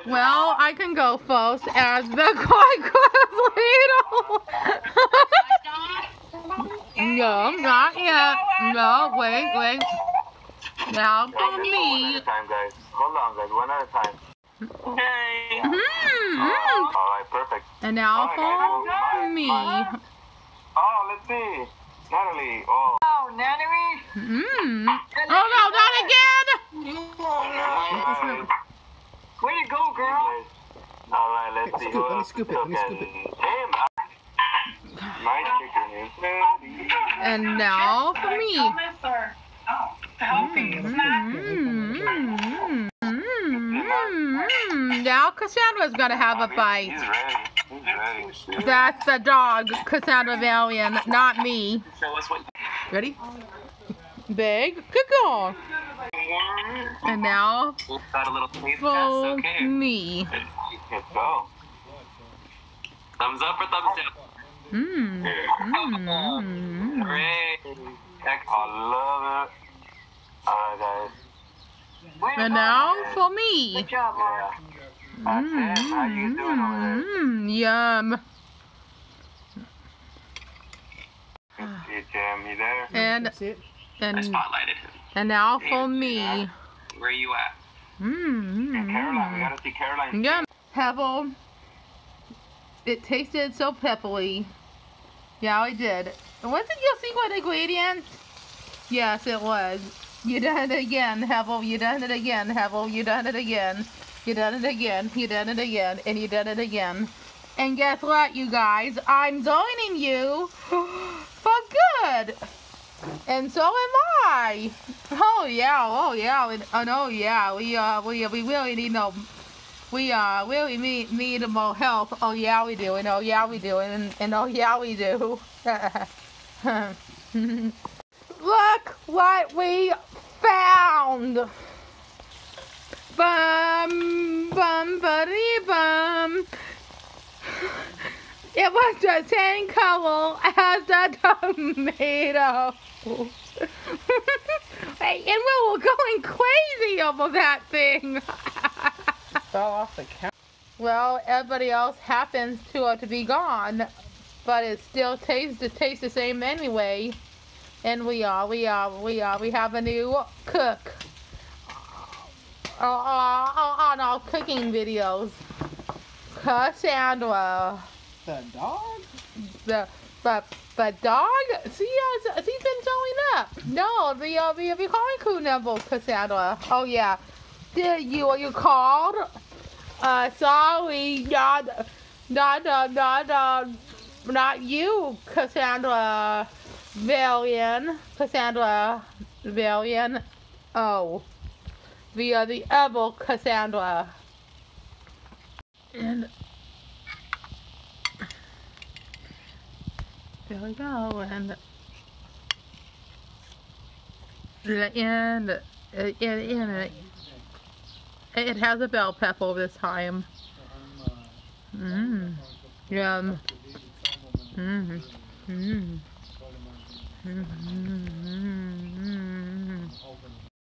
Well, I can go first as the Quackers leader. No, not yet. No, wait. Now for me. One at a time, guys. Hold on, guys. One at a time. Yay! Alright, perfect. And now for me. Oh, let's see. Natalie. Oh. Oh, Natalie. Oh no, not again! Way to go, girl. Alright, let's see. Let me scoop it. Tim. Nice chicken. And now for me. Now Cassandra's gonna have a bite. He's ready. That's the dog, Cassandra Valian, not me. Show us what. Ready? Big, good girl. And now Got a little taste test. for Okay. me. Let's go. Thumbs up or thumbs down? Great. Excellent. I love it. Alright, guys. And now for me. Good job, Mark. That's it. How you doing over there? Yum. Hey, Jim, you there? And I spotlighted him. and now for me. Where are you at? Caroline, we gotta see Caroline. Yum. Pebble. It tasted so peppery. Yeah, it did. Was it your secret ingredient? Yes, it was. You done it again, Hevel. You done it again, Hevel. You done it again. You done it again. You done it again. And you done it again. And guess what, you guys? I'm joining you for good. And so am I. Oh yeah. Oh yeah. We really need no. We really need more help. Oh yeah, we do. And oh yeah, we do. And oh yeah, we do. Look what we found. Bum buddy bum. It was the same color as the tomato. Hey, and we were going crazy over that thing. Fell off the couch. Well, everybody else happens to be gone, but it still tastes the same anyway. And we have a new cook on our cooking videos. Cassandra. The dog? The dog? She's been showing up. No, the recording crew number, Cassandra. Oh yeah. You called? Sorry, not you, Cassandra Valian. Cassandra Valian. Oh. We are the other Cassandra. And there we go. And it has a bell pepper this time. Yum.